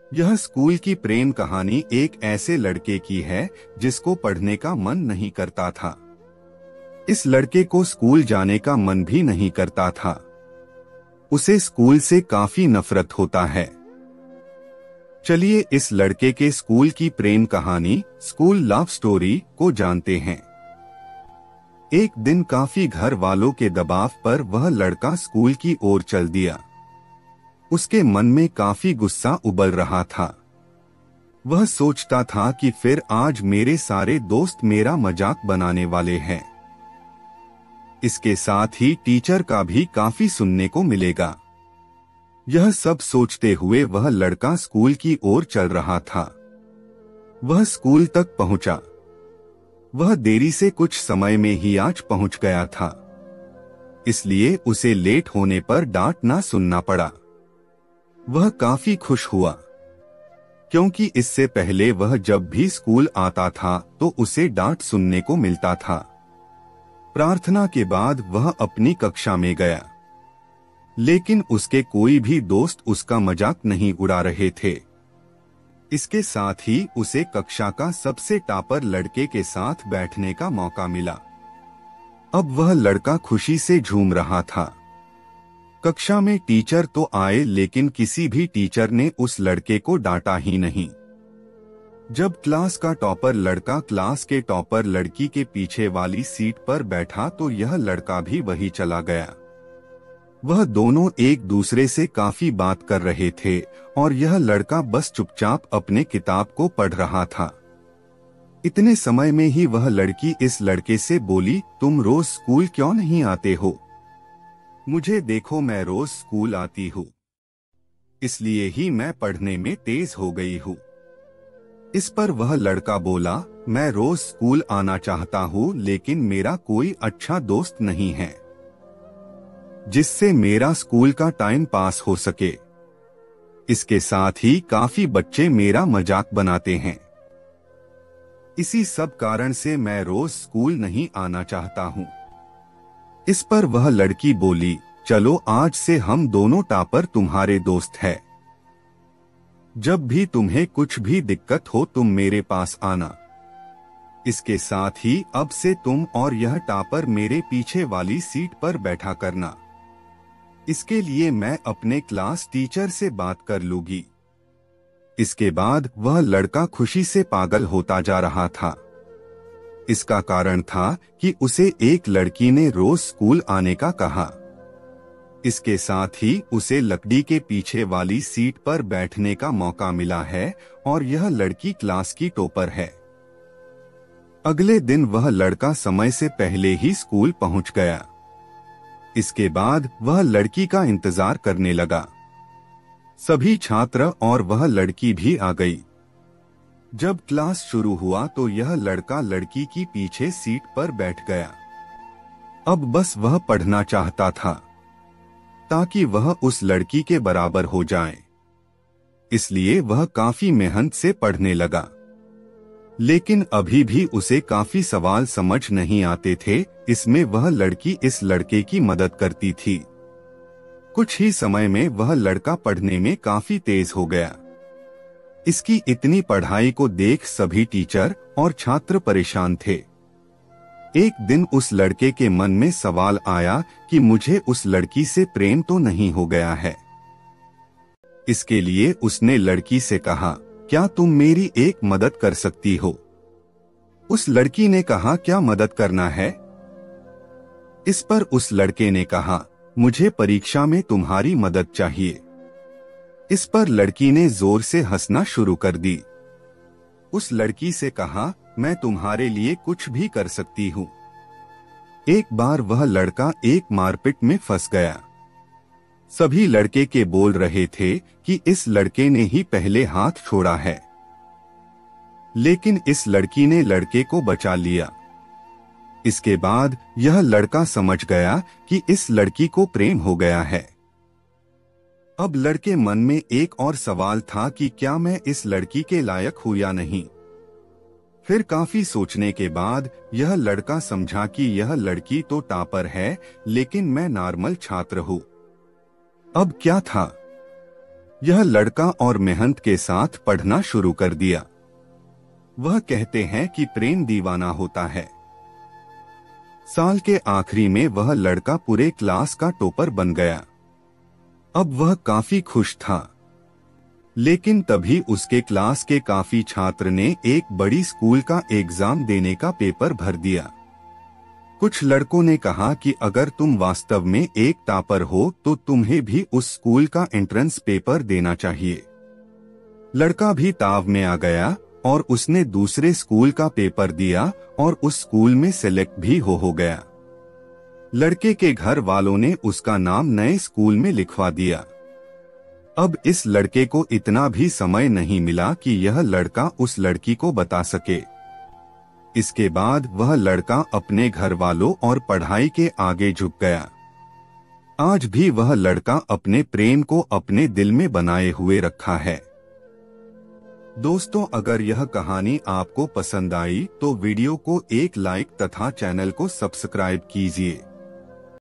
यह स्कूल की प्रेम कहानी एक ऐसे लड़के की है जिसको पढ़ने का मन नहीं करता था। इस लड़के को स्कूल जाने का मन भी नहीं करता था। उसे स्कूल से काफी नफरत होता है। चलिए इस लड़के के स्कूल की प्रेम कहानी, स्कूल लव स्टोरी को जानते हैं। एक दिन काफी घर वालों के दबाव पर वह लड़का स्कूल की ओर चल दिया। उसके मन में काफी गुस्सा उबल रहा था। वह सोचता था कि फिर आज मेरे सारे दोस्त मेरा मजाक बनाने वाले हैं। इसके साथ ही टीचर का भी काफी सुनने को मिलेगा। यह सब सोचते हुए वह लड़का स्कूल की ओर चल रहा था। वह स्कूल तक पहुंचा। वह देरी से कुछ समय में ही आज पहुंच गया था, इसलिए उसे लेट होने पर डांट ना सुनना पड़ा। वह काफी खुश हुआ, क्योंकि इससे पहले वह जब भी स्कूल आता था तो उसे डांट सुनने को मिलता था। प्रार्थना के बाद वह अपनी कक्षा में गया, लेकिन उसके कोई भी दोस्त उसका मजाक नहीं उड़ा रहे थे। इसके साथ ही उसे कक्षा का सबसे टॉपर लड़के के साथ बैठने का मौका मिला। अब वह लड़का खुशी से झूम रहा था। कक्षा में टीचर तो आए, लेकिन किसी भी टीचर ने उस लड़के को डांटा ही नहीं। जब क्लास का टॉपर लड़का क्लास के टॉपर लड़की के पीछे वाली सीट पर बैठा तो यह लड़का भी वही चला गया। वह दोनों एक दूसरे से काफी बात कर रहे थे और यह लड़का बस चुपचाप अपने किताब को पढ़ रहा था। इतने समय में ही वह लड़की इस लड़के से बोली, तुम रोज स्कूल क्यों नहीं आते हो? मुझे देखो, मैं रोज स्कूल आती हूँ, इसलिए ही मैं पढ़ने में तेज हो गई हूँ। इस पर वह लड़का बोला, मैं रोज स्कूल आना चाहता हूँ, लेकिन मेरा कोई अच्छा दोस्त नहीं है जिससे मेरा स्कूल का टाइम पास हो सके। इसके साथ ही काफी बच्चे मेरा मजाक बनाते हैं। इसी सब कारण से मैं रोज स्कूल नहीं आना चाहता हूँ। इस पर वह लड़की बोली, चलो आज से हम दोनों टॉपर तुम्हारे दोस्त हैं। जब भी तुम्हें कुछ भी दिक्कत हो तुम मेरे पास आना। इसके साथ ही अब से तुम और यह टॉपर मेरे पीछे वाली सीट पर बैठा करना। इसके लिए मैं अपने क्लास टीचर से बात कर लूंगी। इसके बाद वह लड़का खुशी से पागल होता जा रहा था। इसका कारण था कि उसे एक लड़की ने रोज स्कूल आने का कहा। इसके साथ ही उसे लकड़ी के पीछे वाली सीट पर बैठने का मौका मिला है और यह लड़की क्लास की टॉपर है। अगले दिन वह लड़का समय से पहले ही स्कूल पहुंच गया। इसके बाद वह लड़की का इंतजार करने लगा। सभी छात्र और वह लड़की भी आ गई। जब क्लास शुरू हुआ तो यह लड़का लड़की की पीछे सीट पर बैठ गया। अब बस वह पढ़ना चाहता था ताकि वह उस लड़की के बराबर हो जाए। इसलिए वह काफी मेहनत से पढ़ने लगा, लेकिन अभी भी उसे काफी सवाल समझ नहीं आते थे। इसमें वह लड़की इस लड़के की मदद करती थी। कुछ ही समय में वह लड़का पढ़ने में काफी तेज हो गया। इसकी इतनी पढ़ाई को देख सभी टीचर और छात्र परेशान थे। एक दिन उस लड़के के मन में सवाल आया कि मुझे उस लड़की से प्रेम तो नहीं हो गया है। इसके लिए उसने लड़की से कहा, क्या तुम मेरी एक मदद कर सकती हो? उस लड़की ने कहा, क्या मदद करना है? इस पर उस लड़के ने कहा, मुझे परीक्षा में तुम्हारी मदद चाहिए। इस पर लड़की ने जोर से हंसना शुरू कर दी। उस लड़की से कहा, मैं तुम्हारे लिए कुछ भी कर सकती हूँ। एक बार वह लड़का एक मारपीट में फंस गया। सभी लड़के के बोल रहे थे कि इस लड़के ने ही पहले हाथ छोड़ा है, लेकिन इस लड़की ने लड़के को बचा लिया। इसके बाद यह लड़का समझ गया कि इस लड़की को प्रेम हो गया है। अब लड़के मन में एक और सवाल था कि क्या मैं इस लड़की के लायक हूँ या नहीं। फिर काफी सोचने के बाद यह लड़का समझा कि यह लड़की तो टॉपर है, लेकिन मैं नॉर्मल छात्र हूँ। अब क्या था? यह लड़का और मेहनत के साथ पढ़ना शुरू कर दिया। वह कहते हैं कि प्रेम दीवाना होता है। साल के आखिरी में वह लड़का पूरे क्लास का टॉपर बन गया। अब वह काफी खुश था। लेकिन तभी उसके क्लास के काफी छात्र ने एक बड़ी स्कूल का एग्जाम देने का पेपर भर दिया। कुछ लड़कों ने कहा कि अगर तुम वास्तव में एक टॉपर हो तो तुम्हें भी उस स्कूल का एंट्रेंस पेपर देना चाहिए। लड़का भी ताव में आ गया और उसने दूसरे स्कूल का पेपर दिया और उस स्कूल में सेलेक्ट भी हो गया। लड़के के घर वालों ने उसका नाम नए स्कूल में लिखवा दिया। अब इस लड़के को इतना भी समय नहीं मिला कि यह लड़का उस लड़की को बता सके। इसके बाद वह लड़का अपने घर वालों और पढ़ाई के आगे झुक गया। आज भी वह लड़का अपने प्रेम को अपने दिल में बनाए हुए रखा है। दोस्तों, अगर यह कहानी आपको पसंद आई तो वीडियो को एक लाइक तथा चैनल को सब्सक्राइब कीजिए।